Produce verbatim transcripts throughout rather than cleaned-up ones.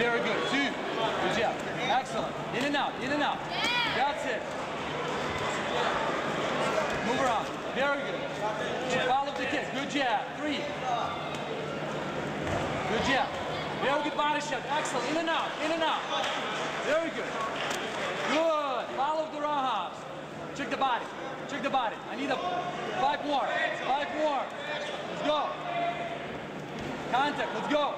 Very good. Two. Good job. Excellent. In and out. In and out. That's it. Move around. Very good. Follow the kick. Good jab. Three. Good jab. Very good body shot. Excellent. In and out. In and out. Very good. Good. Follow the roundhouse. Check the body. Check the body. I need a five more. Five more. Let's go. Contact. Let's go.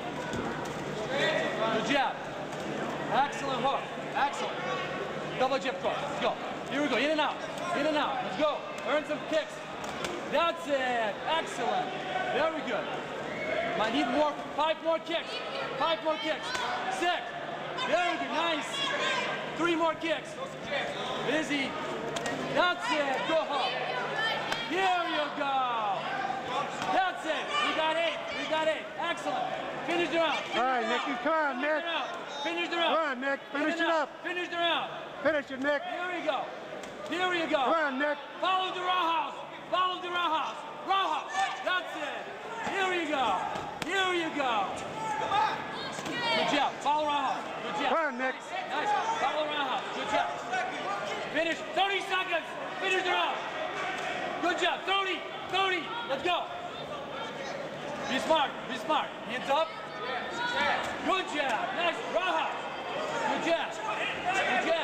Good jab. Excellent hook. Excellent. Double jab cross. Let's go. Here we go. In and out. In and out. Let's go. Earn some kicks. That's it. Excellent. Very good. I need more. Five more kicks. Five more kicks. Six. Very good. Nice. Three more kicks. Busy. That's it. Go home. Here you go. That's it. We got eight. We got eight. Excellent. Finish the round. All right, Nicky. Come on, Nick. Finish the round. Come on, Nick. Finish it up. Finish the round. Finish it, Nick. Here we go. Here you go. Come on, Nick. Follow the roundhouse. Follow the roundhouse. Roundhouse. That's it. Here you go. Here you go. Good job. Follow roundhouse. Good job. Come on, Nick. Nice. Follow roundhouse. Good job. Finish. thirty seconds. Finish the round. Good job. thirty. thirty. Let's go. Be smart. Be smart. Hands up. Good job. Nice. Roundhouse. Good job. Good job.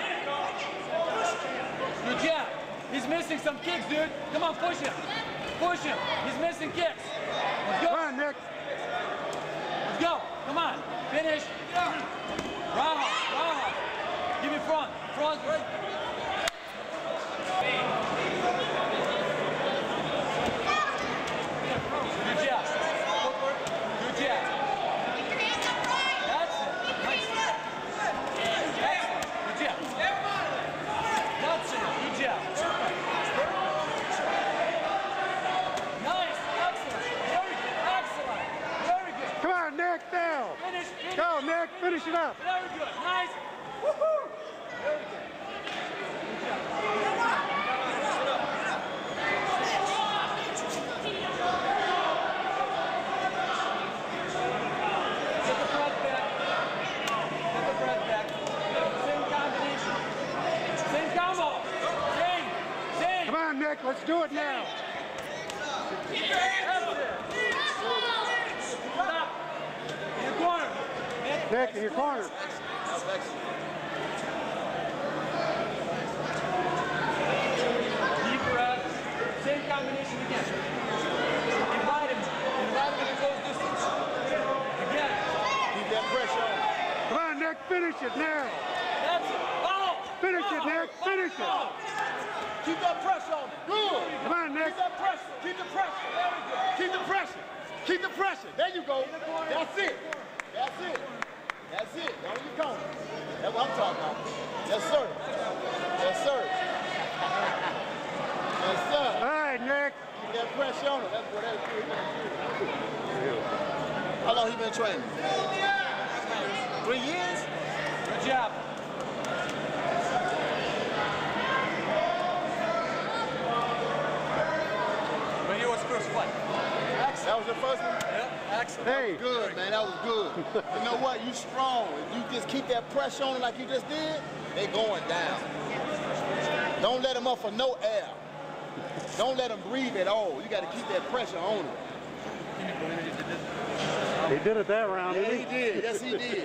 Good job. He's missing some kicks, dude. Come on, push him. Push him. He's missing kicks. Let's go. Come on, Nick. Let's go. Come on. Finish. Roundhouse. Roundhouse. Give me front. Front. Right. Good job. Good job. That's it. Nice. Excellent. Good job. That's it. Good job. Nice. Excellent. Very good. Excellent. Very good. Come on, Nick. Now. Finish. Finish. Go, Nick. Finish it up. Very good. Nice. Woohoo. Very good. Good job. Get the breath back. Get the breath back. Same combination. Same combo. Same. Same. Come on, Nick. Let's do it now. Stop. In your corner. Nick, in your corner. Deep breath. Same combination again. Invite him. Invite him to close distance. Again. Keep that pressure on. Come on, Nick. Finish it now. That's it. Follow. Finish it, Follow. Nick. Finish it. Follow. Keep that pressure on. Good. Come on, Nick. Keep that pressure. Keep the pressure. Keep the pressure. Keep the pressure. There you go. That's it. That's it. That's it. Now you going. That's what I'm talking about. Yes, sir. Yes, sir. Yes, sir. All right, Nick. Keep that pressure on him. That's what that's good. How long he been training? Three years? Good job. When you was first fight. That was your first one? Yeah, excellent. Hey. Good, man. That was good. You know what? You strong. If you just keep that pressure on it like you just did, they going down. Don't let them up for no air. Don't let them breathe at all. You got to keep that pressure on them. He did it that round, Yeah, didn't he? he did. Yes, he did.